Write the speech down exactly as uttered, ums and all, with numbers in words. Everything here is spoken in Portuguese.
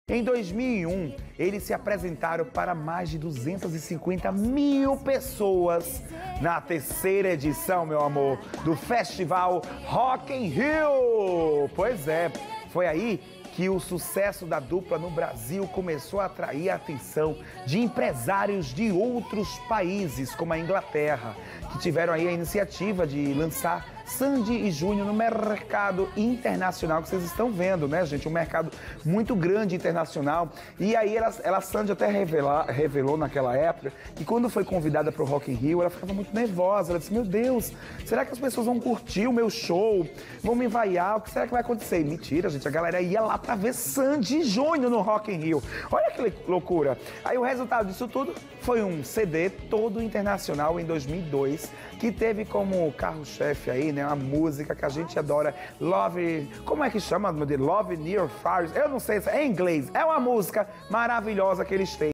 Em dois mil e um, eles se apresentaram para mais de duzentas e cinquenta mil pessoas na terceira edição, meu amor, do Festival Rock in Rio. Pois é, foi aí que o sucesso da dupla no Brasil começou a atrair a atenção de empresários de outros países, como a Inglaterra, que tiveram aí a iniciativa de lançar Sandy e Júnior no mercado internacional, que vocês estão vendo, né, gente? Um mercado muito grande internacional. E aí ela, ela Sandy até revelar, revelou naquela época que quando foi convidada para o Rock in Rio, ela ficava muito nervosa. Ela disse, meu Deus, será que as pessoas vão curtir o meu show? Vão me vaiar? O que será que vai acontecer? Mentira, gente, a galera ia lá para ver Sandy e Júnior no Rock in Rio. Olha que loucura. Aí o resultado disso tudo foi um C D todo internacional em dois mil e dois, que teve como carro-chefe aí, né, uma música que a gente adora, Love, como é que chama, meu Deus? Love Near Fires, eu não sei, é em inglês, é uma música maravilhosa que eles têm.